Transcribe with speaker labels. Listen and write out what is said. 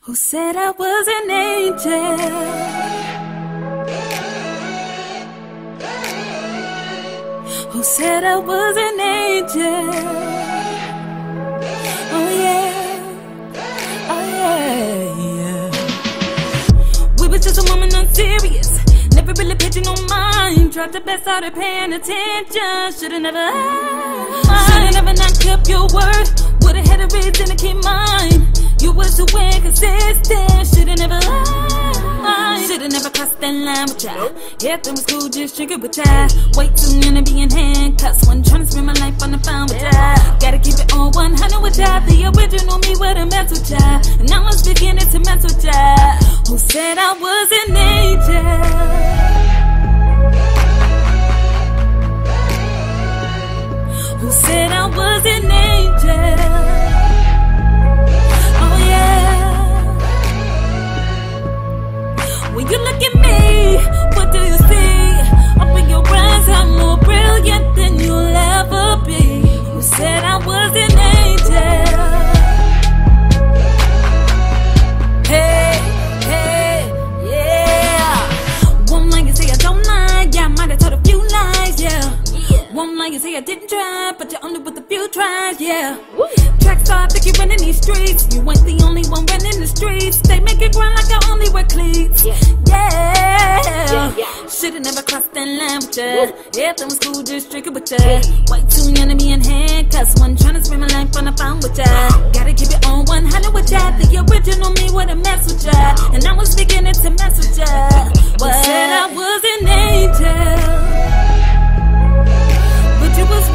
Speaker 1: Who said I was an angel? Who said I was an angel? Oh yeah, oh yeah. We was just a moment unserious, never really pitching on mine. Tried the best, started paying attention. Should've never not kept your word. Would've had a reason to keep mine. You was too inconsistent. Should've never lied. Should've never crossed that line with ya. Everything was cool, just triggered with ya. Way too young to be in handcuffs. Wasn't trying to spend my life on the phone with ya. Gotta keep it on 100 with ya. The original me would've mess with ya, and I was beginning to mess with ya. Who said I was an angel? Who said I was an angel? Oh yeah. When you look at me, what do you see? Open your eyes, I'm more brilliant than you'll ever be. Who said I was an angel? Hey, hey, yeah. One lie you say I don't lie, yeah, I might have told a few lies, yeah. One lie you say I didn't try, but you're only with a few tries, yeah. Track star, think you running these streets. You ain't the only one running the streets. They make it grind like I only wear cleats. Yeah. Should've never crossed that line with ya. Everything was cool, just drinking with ya. Way too young to be in handcuffs. Wasn't trying to spend my life on the phone with ya. Gotta keep it on 100 with ya. The original me would've messed with ya, and I was beginning to mess with ya. But said I was an angel, but you was